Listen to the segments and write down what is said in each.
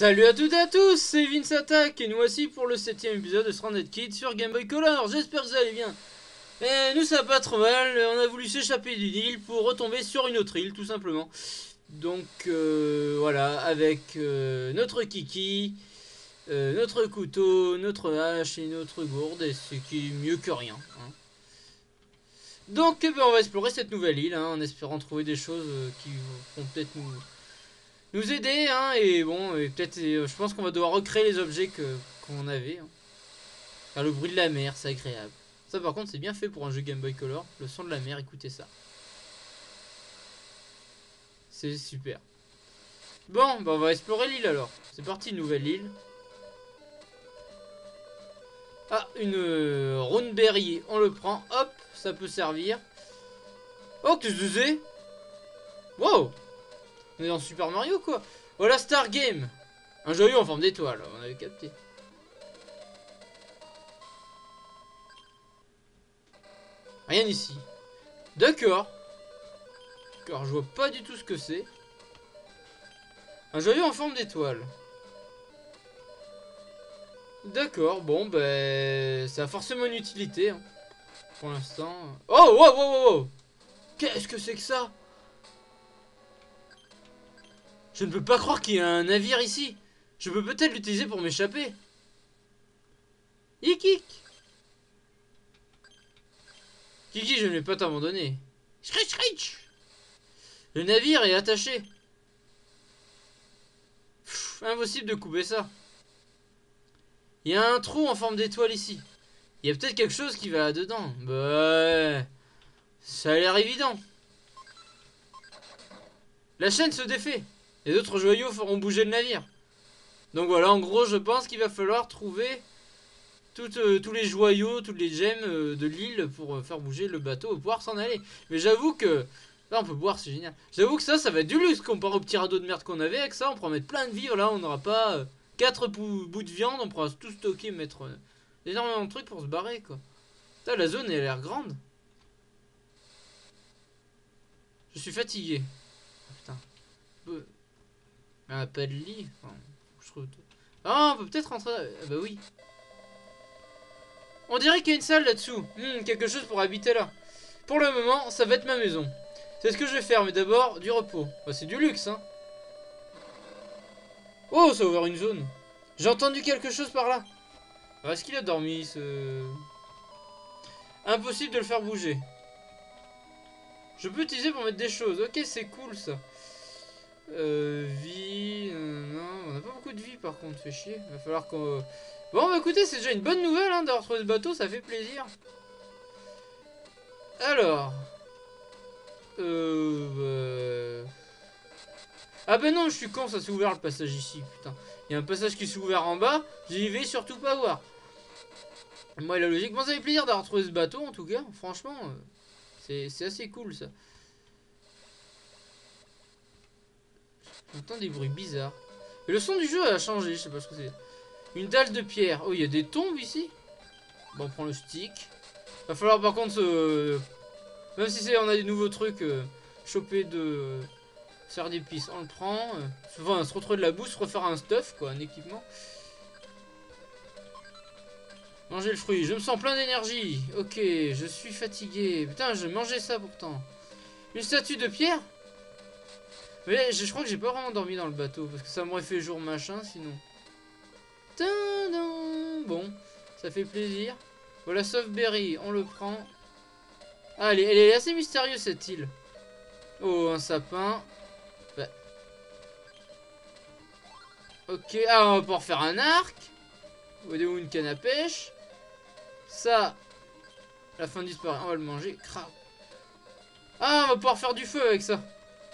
Salut à toutes et à tous, c'est Vince Attack et nous voici pour le 7ème épisode de Stranded Kid sur Game Boy Color. J'espère que vous allez bien. Et nous ça va pas trop mal, on a voulu s'échapper d'une île pour retomber sur une autre île tout simplement. Donc voilà, avec notre kiki, notre couteau, notre hache et notre gourde, et ce qui est mieux que rien. Hein. Donc on va explorer cette nouvelle île en espérant trouver des choses qui vont peut-être nous aider, hein, et bon, et peut-être, je pense qu'on va devoir recréer les objets qu'on avait. Hein. Car le bruit de la mer, c'est agréable. Ça, par contre, c'est bien fait pour un jeu Game Boy Color. Le son de la mer, écoutez ça. C'est super. Bon, bah on va explorer l'île alors. C'est parti, nouvelle île. Ah, une Roneberry, on le prend. Hop, ça peut servir. Oh, qu'est-ce que c'est? Wow! On est dans Super Mario quoi. Voilà Star Game. Un joyau en forme d'étoile, on avait capté. Rien ici. D'accord. D'accord, je vois pas du tout ce que c'est. Un joyau en forme d'étoile. D'accord, bon ben ça a forcément une utilité hein, pour l'instant. Oh wow wow wow. Qu'est-ce que c'est que ça? Je ne peux pas croire qu'il y a un navire ici. Je peux peut-être l'utiliser pour m'échapper. Hik. Kiki, je ne vais pas t'abandonner. Scritch. Le navire est attaché. Pff, impossible de couper ça. Il y a un trou en forme d'étoile ici. Il y a peut-être quelque chose qui va là-dedans. Bah, ça a l'air évident. La chaîne se défait. Les autres joyaux feront bouger le navire. Donc voilà, en gros, je pense qu'il va falloir trouver tous les joyaux, toutes les gemmes de l'île pour faire bouger le bateau et pouvoir s'en aller. Mais j'avoue que... Là, on peut boire, c'est génial. J'avoue que ça va être du luxe comparé au petit radeau de merde qu'on avait. Avec ça, on pourra mettre plein de vivres. Là, on n'aura pas 4 bouts de viande. On pourra tout stocker, mettre énormément de trucs pour se barrer, quoi. Putain, la zone, elle a l'air grande. Je suis fatigué. Oh, putain. Pas de lit. Enfin, je trouve... Ah, on peut peut-être rentrer... Ah bah oui. On dirait qu'il y a une salle là-dessous. Quelque chose pour habiter là. Pour le moment, ça va être ma maison. C'est ce que je vais faire, mais d'abord, du repos. Bah, c'est du luxe, hein. Oh, ça a ouvert une zone. J'ai entendu quelque chose par là. Ah, est-ce qu'il a dormi, ce... Impossible de le faire bouger. Je peux utiliser pour mettre des choses. Ok, c'est cool, ça. Vie... non, on n'a pas beaucoup de vie, par contre. Fait chier. Va falloir qu'on... Bon, bah écoutez, c'est déjà une bonne nouvelle, hein, d'avoir trouvé ce bateau. Ça fait plaisir. Alors... Ah ben non, je suis con, ça s'est ouvert le passage ici, putain. Il y a un passage qui s'est ouvert en bas, j'y vais surtout pas voir. Moi, la logique, bon, ça fait plaisir d'avoir trouvé ce bateau, en tout cas, franchement, c'est assez cool, ça. J'entends des bruits bizarres. Et le son du jeu a changé, je sais pas ce que c'est. Une dalle de pierre. Oh, il y a des tombes ici. Bon, on prend le stick. Va falloir par contre, même si on a des nouveaux trucs, choper de... Faire des pistes, on le prend. Souvent, se retrouver de la boue, se refaire un stuff, quoi, un équipement. Manger le fruit, je me sens plein d'énergie. Ok, je suis fatigué. Putain, je mangeais ça pourtant. Une statue de pierre? Mais je crois que j'ai pas vraiment dormi dans le bateau, parce que ça m'aurait fait jour machin, sinon. Tadam. Bon, ça fait plaisir. Voilà, Softberry, on le prend. Ah, elle est assez mystérieuse, cette île. Oh, un sapin. Bah. Ok, ah, on va pouvoir faire un arc. Ou une canne à pêche. Ça, la fin disparaît. On va le manger. Crap. Ah, on va pouvoir faire du feu avec ça.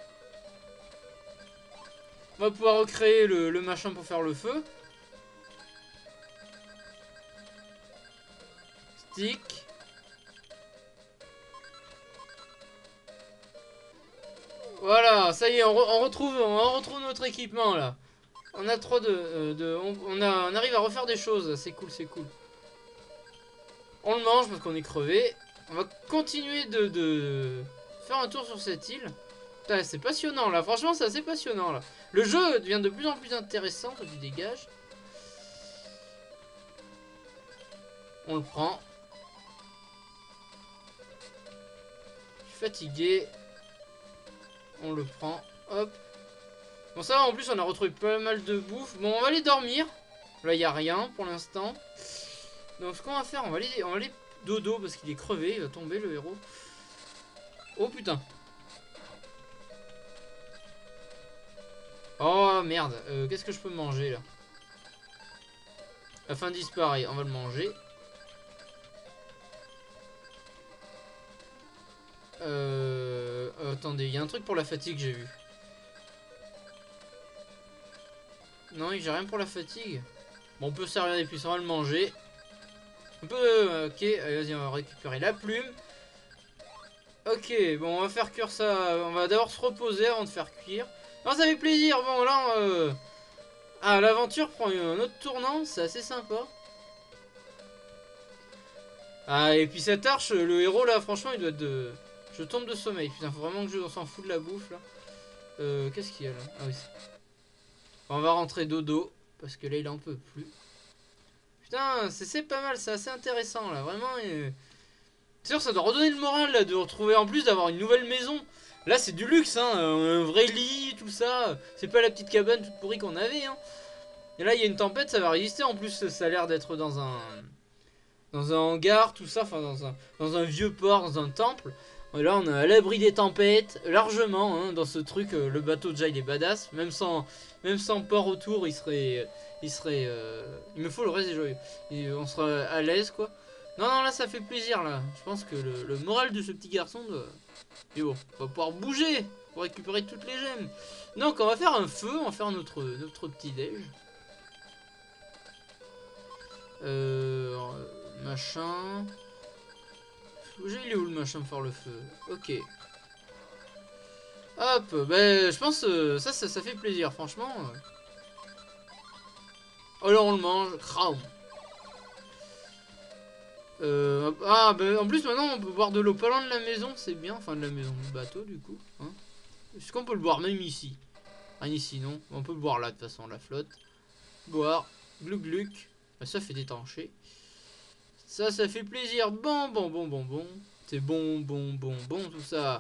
On va pouvoir recréer le machin pour faire le feu. Stick. Voilà, ça y est, on retrouve notre équipement là. On a trop on arrive à refaire des choses. C'est cool, c'est cool. On le mange parce qu'on est crevé. On va continuer de faire un tour sur cette île. C'est passionnant là, franchement c'est assez passionnant là. Le jeu devient de plus en plus intéressant, toi tu dégages. On le prend. Je suis fatigué. On le prend, hop. Bon ça va, en plus on a retrouvé pas mal de bouffe. Bon on va aller dormir. Là il n'y a rien pour l'instant. Donc ce qu'on va faire, on va aller dodo parce qu'il est crevé, il va tomber le héros. Oh putain. Oh merde, qu'est-ce que je peux manger là? La faim disparaît, on va le manger. Attendez, il y a un truc pour la fatigue j'ai vu. Non, j'ai rien pour la fatigue. Bon, on peut servir des puissants, on va le manger. On peut... ok, allez, vas-y, on va récupérer la plume. Ok, bon, on va faire cuire ça. On va d'abord se reposer avant de faire cuire. Non, ça fait plaisir. Bon, là, ah, l'aventure prend un autre tournant. C'est assez sympa. Ah, et puis cette arche, le héros, là, franchement, il doit être de... Je tombe de sommeil. Putain, faut vraiment que je s'en fout de la bouffe, là. Qu'est-ce qu'il y a, là? Ah oui. On va rentrer dodo. Parce que là, il en peut plus. Putain, c'est pas mal. C'est assez intéressant, là. Vraiment... C'est sûr, ça doit redonner le moral là, de retrouver en plus d'avoir une nouvelle maison. Là, c'est du luxe, hein, un vrai lit, tout ça. C'est pas la petite cabane toute pourrie qu'on avait. Hein. Et là, il y a une tempête, ça va résister. En plus, ça a l'air d'être dans un hangar, tout ça, enfin dans un vieux port, dans un temple. Et là, on est à l'abri des tempêtes, largement, hein, dans ce truc. Le bateau déjà, il est badass, même sans port autour, il me faut le reste des joyaux. Et on sera à l'aise, quoi. Non, non, là, ça fait plaisir, là. Je pense que le moral de ce petit garçon doit... Et bon, on va pouvoir bouger pour récupérer toutes les gemmes. Donc, on va faire un feu, on va faire notre petit déj. Machin... Il est où le machin pour faire le feu? Ok. Hop, ben, je pense ça fait plaisir, franchement. Alors, on le mange. Craum. Ah, bah, en plus, maintenant, on peut boire de l'eau pas loin de la maison, c'est bien. Enfin, de la maison, du bateau, du coup. Hein. Est-ce qu'on peut le boire même ici? Ah, ici, non. On peut le boire là, de toute façon, la flotte. Boire. Glouc glouc. Bah, ça fait détancher. Ça fait plaisir. Bon. C'est bon, tout ça.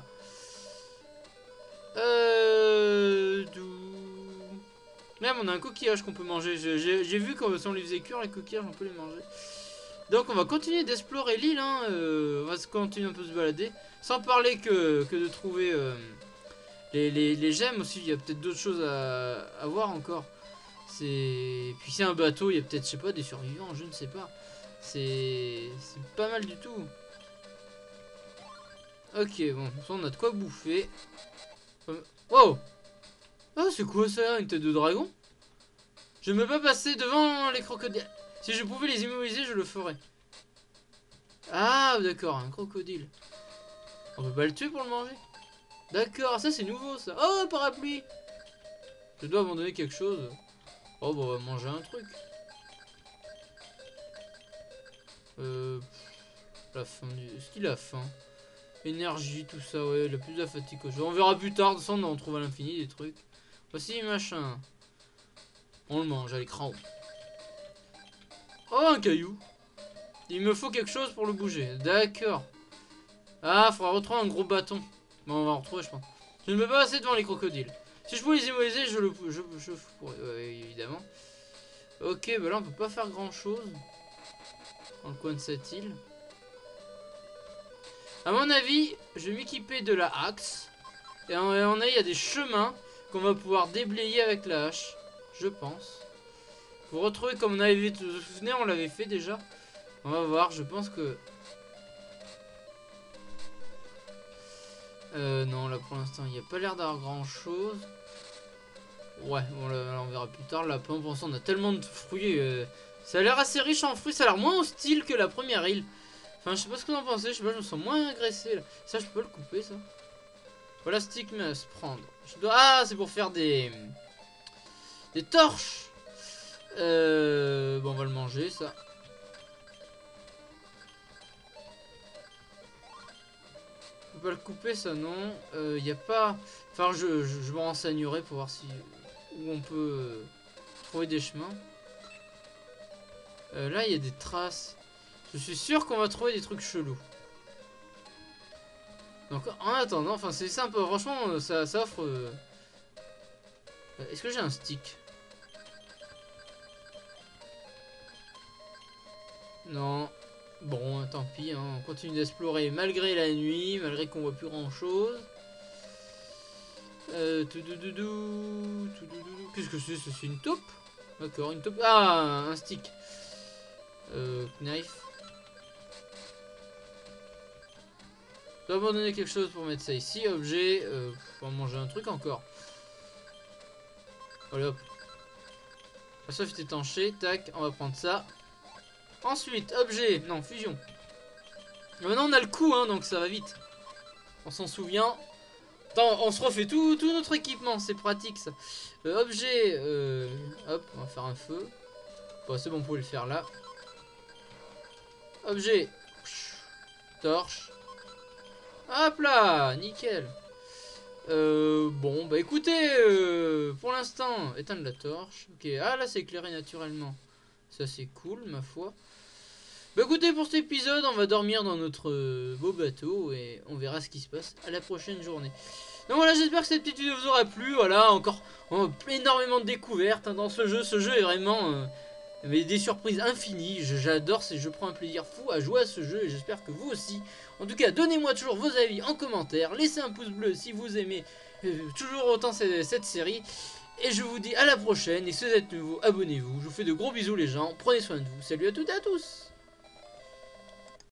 Même, on a un coquillage qu'on peut manger. J'ai vu que si on les faisait cuire, les coquillages, on peut les manger. Donc on va continuer d'explorer l'île, hein. On va continuer un peu se balader. Sans parler que de trouver les gemmes aussi. Il y a peut-être d'autres choses à voir encore. Puis c'est un bateau, il y a peut-être, je sais pas, des survivants, je ne sais pas. C'est pas mal du tout. Ok, bon, on a de quoi bouffer. Wow. Ah, c'est quoi ça? Une tête de dragon? Je ne peux pas passer devant les crocodiles. Si je pouvais les immobiliser, je le ferais. Ah, d'accord, un crocodile. On peut pas le tuer pour le manger? D'accord, ça c'est nouveau ça. Oh, un parapluie. Je dois abandonner quelque chose. Oh, bah on va manger un truc. La faim du... Est-ce qu'il a faim? Énergie, tout ça, ouais, il a plus de la fatigue que je. On verra plus tard, de toute façon on trouve à l'infini des trucs. Voici machin. On le mange, allez, cran. Oh, un caillou. Il me faut quelque chose pour le bouger. D'accord. Ah, faudra retrouver un gros bâton. Bon, on va en retrouver, je pense. Je ne peux pas passer devant les crocodiles. Si je pouvais les immobiliser, je pourrais, évidemment. Ok, bah là, on peut pas faire grand chose. Dans le coin de cette île. À mon avis, je vais m'équiper de la axe. Et on a, il y a des chemins qu'on va pouvoir déblayer avec la hache. Je pense. Pour retrouver comme on avait vu, vous vous souvenez, on l'avait fait déjà. On va voir, je pense que... non, là pour l'instant, il n'y a pas l'air d'avoir grand chose. Ouais, bon, là, on verra plus tard. Là, pour l'instant, on a tellement de fruits. Ça a l'air assez riche en fruits. Ça a l'air moins hostile que la première île. Enfin, je sais pas ce que vous en pensez. Je sais pas, je me sens moins agressé là. Ça, je peux le couper, ça. Voilà, stick mais à se prendre. Ah, c'est pour faire des torches. Bon, on va le manger, ça. peux pas le couper, ça non. Y a pas... Enfin, je me renseignerai pour voir si... où on peut trouver des chemins. Là, il y a des traces. Je suis sûr qu'on va trouver des trucs chelous. Donc, en attendant, enfin, c'est sympa. Franchement, ça offre... Est-ce que j'ai un stick? Non. Bon, tant pis, hein. On continue d'explorer malgré la nuit, malgré qu'on voit plus grand chose. Qu'est-ce que c'est? C'est une taupe? D'accord, une taupe. Ah, un stick. Knife. Je dois abandonner quelque chose pour mettre ça ici. Objet. Pour manger un truc encore. Voilà. La soif est étanchée. Tac, on va prendre ça. Ensuite, objet. Non, fusion. Maintenant, on a le coup, hein, donc ça va vite. On s'en souvient. Attends, on se refait tout notre équipement. C'est pratique, ça. Objet. Hop, on va faire un feu. Bon, c'est bon, on pouvait le faire là. Objet. Torche. Hop là, nickel. Bon, bah écoutez, pour l'instant, éteindre la torche. Ok, ah là c'est éclairé naturellement. Ça c'est cool, ma foi. Bah écoutez, pour cet épisode, on va dormir dans notre beau bateau et on verra ce qui se passe à la prochaine journée. Donc voilà, j'espère que cette petite vidéo vous aura plu. Voilà, encore énormément de découvertes hein, dans ce jeu. Ce jeu est vraiment... mais des surprises infinies, j'adore, je prends un plaisir fou à jouer à ce jeu et j'espère que vous aussi. En tout cas, donnez-moi toujours vos avis en commentaire, laissez un pouce bleu si vous aimez toujours autant cette série. Et je vous dis à la prochaine, et si vous êtes nouveau, abonnez-vous. Je vous fais de gros bisous les gens, prenez soin de vous, salut à toutes et à tous.